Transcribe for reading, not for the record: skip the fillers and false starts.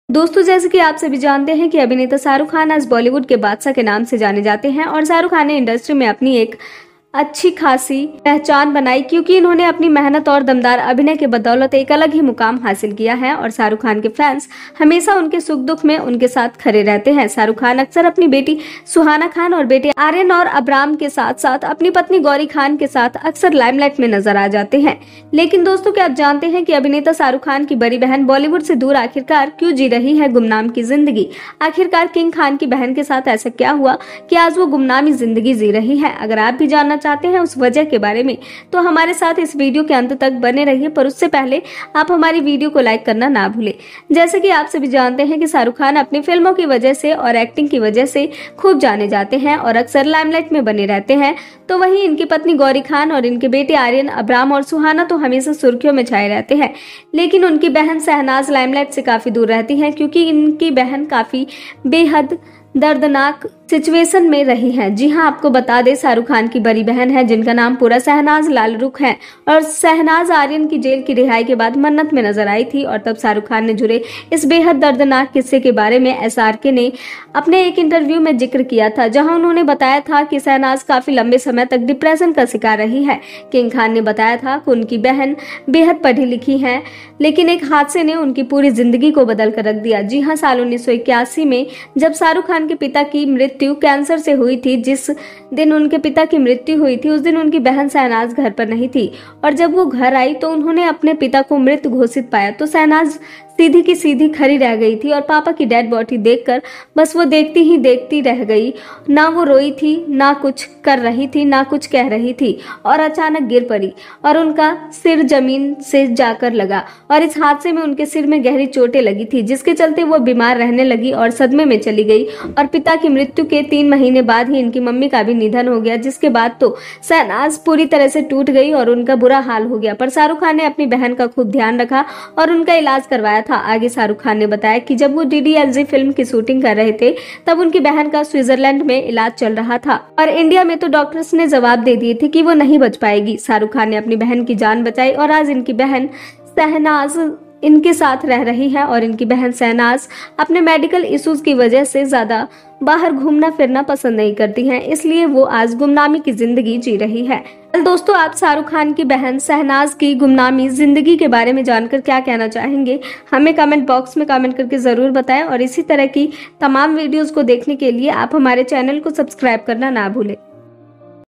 दोस्तों, जैसे कि आप सभी जानते हैं कि अभिनेता शाहरुख खान आज बॉलीवुड के बादशाह के नाम से जाने जाते हैं और शाहरुख खान ने इंडस्ट्री में अपनी एक अच्छी खासी पहचान बनाई क्योंकि इन्होंने अपनी मेहनत और दमदार अभिनय के बदौलत एक अलग ही मुकाम हासिल किया है और शाहरुख खान के फैंस हमेशा उनके सुख दुख में उनके साथ खड़े रहते हैं। शाहरुख खान अक्सर अपनी बेटी सुहाना खान और बेटे आर्यन और अबराम के साथ साथ अपनी पत्नी गौरी खान के साथ अक्सर लाइमलाइट में नजर आ जाते हैं। लेकिन दोस्तों, क्या आप जानते हैं कि अभिनेता शाहरुख खान की बड़ी बहन बॉलीवुड से दूर आखिरकार क्यों जी रही है गुमनाम की जिंदगी? आखिरकार किंग खान की बहन के साथ ऐसा क्या हुआ कि आज वो गुमनामी जिंदगी जी रही है? अगर आप भी जानना चाहते हैं उस वजह के बारे में तो हमारे साथ इस वीडियो के अंत तक बने रहिए, पर उससे पहले आप हमारी वीडियो को लाइक करना ना भूलें। जैसे कि आप सभी जानते हैं कि शाहरुख खान अपनी फिल्मों की वजह से और एक्टिंग की वजह से खूब जाने जाते हैं और अक्सर लाइमलाइट में बने रहते हैं, तो वहीं इनकी पत्नी गौरी खान और इनके बेटे आर्यन, अबराम और सुहाना तो हमेशा सुर्खियों में छाए रहते हैं। लेकिन उनकी बहन शहनाज लाइमलाइट से काफी दूर रहती है क्योंकि इनकी बहन काफी बेहद दर्दनाक सिचुएशन में रही है। जी हां, आपको बता दें, शाहरुख खान की बड़ी बहन है जिनका नाम पूरा शहनाज लालरुख है और शहनाज आर्यन की जेल की रिहाई के बाद मन्नत में नजर आई थी और तब शाहरुख खान ने जुड़े इस बेहद दर्दनाक किस्से के बारे में SRK ने अपने एक इंटरव्यू में जिक्र किया था, जहां उन्होंने बताया था कि शहनाज काफी लंबे समय तक डिप्रेशन का शिकार रही है। किंग खान ने बताया था कि उनकी बहन बेहद पढ़ी लिखी है, लेकिन एक हादसे ने उनकी पूरी जिंदगी को बदल कर रख दिया। जी हाँ, साल 1981 में जब शाहरुख खान के पिता की मृत्यु कैंसर से हुई थी, जिस दिन उनके पिता की मृत्यु हुई थी उस दिन उनकी बहन शहनाज घर पर नहीं थी और जब वो घर आई तो उन्होंने अपने पिता को मृत घोषित पाया तो शहनाज सीधी की सीधी खड़ी रह गई थी और पापा की डेड बॉडी देखकर बस वो देखती ही देखती रह गई। ना वो रोई थी, ना कुछ कर रही थी, ना कुछ कह रही थी और अचानक गिर पड़ी और उनका सिर जमीन से जाकर लगा और इस हादसे में उनके सिर में गहरी चोटें लगी थी, जिसके चलते वो बीमार रहने लगी और सदमे में चली गई और पिता की मृत्यु के 3 महीने बाद ही इनकी मम्मी का भी निधन हो गया, जिसके बाद तो शहनाज पूरी तरह से टूट गई और उनका बुरा हाल हो गया। पर शाहरुख खान ने अपनी बहन का खूब ध्यान रखा और उनका इलाज करवाया था। आगे शाहरुख खान ने बताया कि जब वो DDLJ फिल्म की शूटिंग कर रहे थे तब उनकी बहन का स्विट्जरलैंड में इलाज चल रहा था और इंडिया में तो डॉक्टर्स ने जवाब दे दिए थे कि वो नहीं बच पाएगी। शाहरुख खान ने अपनी बहन की जान बचाई और आज इनकी बहन शहनाज इनके साथ रह रही है और इनकी बहन शहनाज अपने मेडिकल इश्यूज की वजह से ज्यादा बाहर घूमना फिरना पसंद नहीं करती हैं, इसलिए वो आज गुमनामी की जिंदगी जी रही है। दोस्तों, आप शाहरुख खान की बहन शहनाज की गुमनामी जिंदगी के बारे में जानकर क्या कहना चाहेंगे? हमें कमेंट बॉक्स में कमेंट करके जरूर बताएं और इसी तरह की तमाम वीडियोस को देखने के लिए आप हमारे चैनल को सब्सक्राइब करना ना भूलें।